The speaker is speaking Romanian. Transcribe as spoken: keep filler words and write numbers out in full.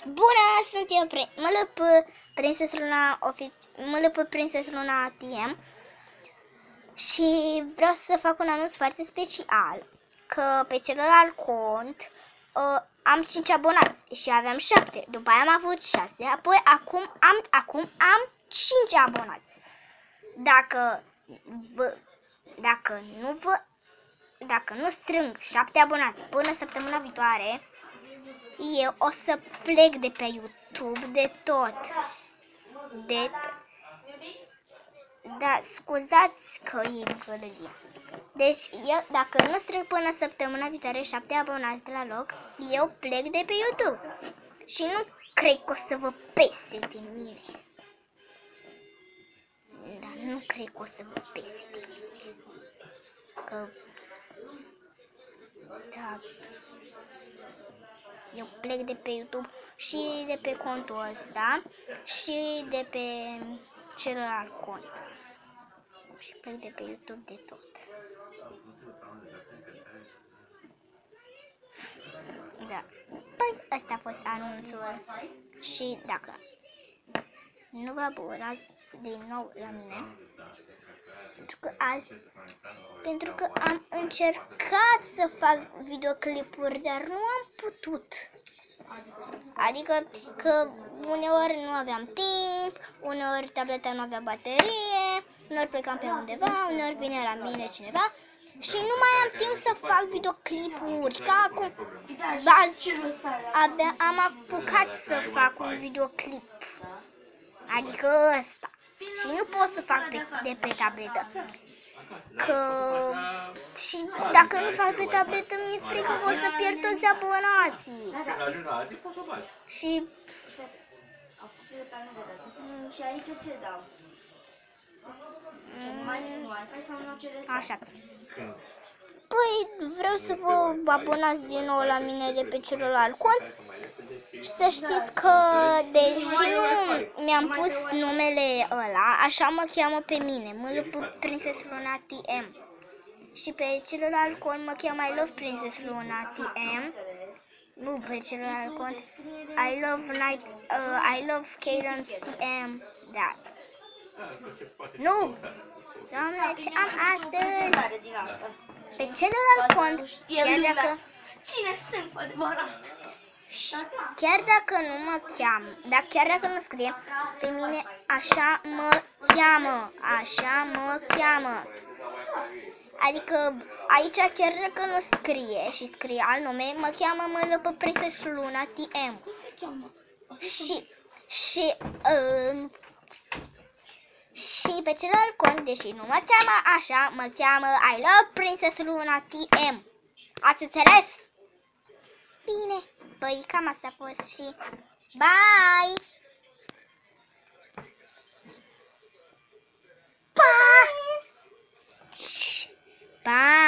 Bună, sunt eu, mă lăp Prinses Luna mă lăp Prinses Luna T M și vreau să fac un anunț foarte special, că pe celălalt cont uh, am cinci abonați și aveam șapte, după aia am avut șase, apoi acum am, acum am cinci abonați. Dacă vă, dacă nu vă, dacă nu strâng șapte abonați până săptămâna viitoare, eu o să plec de pe YouTube de tot. De tot. Da, scuzați că e gălăgie. Deci, eu, dacă nu strâng până săptămâna viitoare șapte abonați de la loc, eu plec de pe YouTube. Și nu cred că o să vă pese de mine. Da, nu cred că o să vă pese de mine. Că... Da... Eu plec de pe YouTube și de pe contul ăsta și de pe celălalt cont. Și plec de pe YouTube de tot. Da. Păi, ăsta a fost anunțul. Și dacă nu vă abonați din nou la mine, pentru că azi, pentru că am încercat să fac videoclipuri, dar nu am putut. Adică că uneori nu aveam timp, uneori tableta nu avea baterie, uneori plecam pe undeva, uneori vine la mine cineva și nu mai am timp să fac videoclipuri. Ca acum, abia am apucat să fac un videoclip, adică ăsta. Și nu pot să fac pe, de pe tabletă. Că și dacă nu fac pe tabletă, mi-e frică că o să pierd toți abonații. Și și aici ce dau? Așa. Păi vreau să vă abonați din nou la mine de pe celălalt cont. Și să știți că, deși nu mi-am pus numele ăla, așa mă cheamă pe mine, mă lăp Prinses Luna T M. Și pe celălalt cont mă cheamă I Love Prinses Luna T M. Nu pe celălalt cont. I Love Night, uh, I Love Cadence T M. Da. Nu! Doamne, ce am astăzi? Pe celălalt cont, chiar dacă... Cine sunt adevărat? Chiar dacă nu mă cheamă, dar chiar dacă nu scrie, pe mine așa mă cheamă, așa mă cheamă. Adică aici chiar dacă nu scrie și scrie alt nume, mă cheamă mă lăpă Prinses Luna T M. Și, și, uh, și pe celălalt cont, deși nu mă cheamă așa, mă cheamă I Love Prinses Luna T M. Ați înțeles? Bine. Păi cam asta a fost și bye! Bye! Bye!